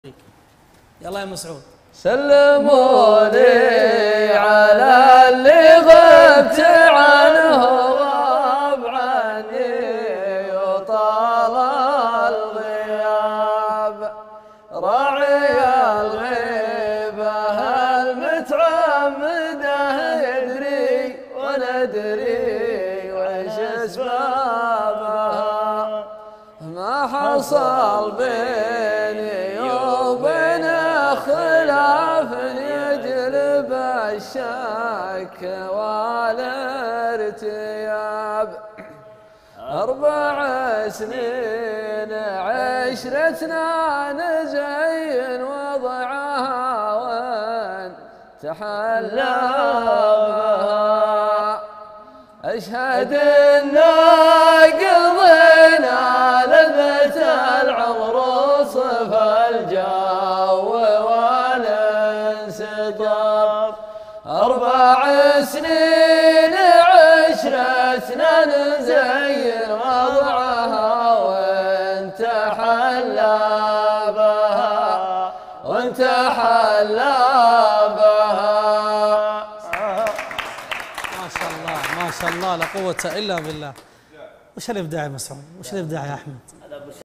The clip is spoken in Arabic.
يلا يا مسعود. سلموا لي على اللي غبت عنه غاب عني وطال الغياب، راعي الغيبة المتعمده يدري ولا ادري وش اسبابها، ما حصل بيني وبين خلاف يجلب الشك والارتياب، 4 سنين عشرتنا نزين وضعها وين تحلى بها، أشهد إنا قضينا لذة العمر وصف الجو والانسطاب، 4 سنين عشرتنا نزين وضعها وانت حلى بها وانت حلى بها. ما شاء الله ما شاء الله لا قوة إلا بالله. وش الإبداع يا مسعود؟ وش الإبداع يا أحمد؟